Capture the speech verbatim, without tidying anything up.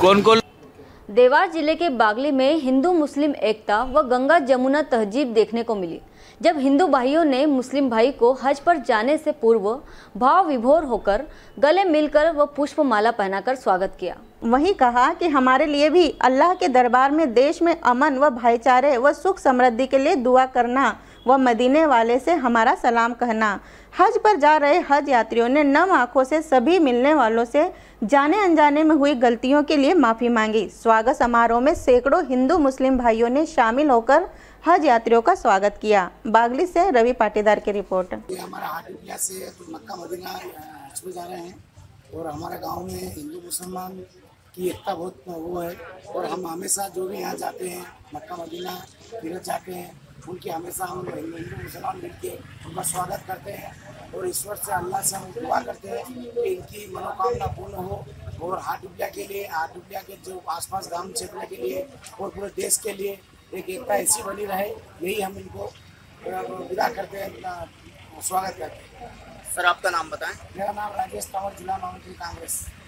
कौन कौन? देवास जिले के बागली में हिंदू मुस्लिम एकता व गंगा जमुना तहजीब देखने को मिली, जब हिंदू भाइयों ने मुस्लिम भाई को हज पर जाने से पूर्व भाव विभोर होकर गले मिलकर व पुष्पमाला पहनाकर स्वागत किया। वहीं कहा कि हमारे लिए भी अल्लाह के दरबार में देश में अमन व भाईचारे व सुख समृद्धि के लिए दुआ करना व मदीने वाले से हमारा सलाम कहना। हज पर जा रहे हज यात्रियों ने नम आंखों से सभी मिलने वालों से जाने अनजाने में हुई गलतियों के लिए माफ़ी मांगी। स्वागत समारोह में सैकड़ों हिंदू मुस्लिम भाइयों ने शामिल होकर हज यात्रियों का स्वागत किया। बागली से रवि पाटीदार की रिपोर्ट। ये हमारा हाट इंडिया से तो मक्का मदीना हज पे जा रहे हैं और हमारे गांव में हिंदू मुसलमान की एकता बहुत वो है और हम हमेशा जो भी यहाँ जाते हैं मक्का मदीना तीरथ जाते हैं, उनकी हमेशा हम हिंदू मुसलमान मिलके उनका स्वागत करते हैं और ईश्वर से अल्लाह से हम दुआ करते हैं कि इनकी मनोकामना पूर्ण हो और हाट इंडिया के लिए, हाट इंडिया के जो आसपास ग्राम क्षेत्र के लिए और पूरे देश के लिए एक एकता ऐसी बनी रहे, यही हम इनको विदा करते हैं, स्वागत करते हैं। सर आपका नाम बताएं। मेरा नाम राजेश तंवर, जिला महामंत्री कांग्रेस।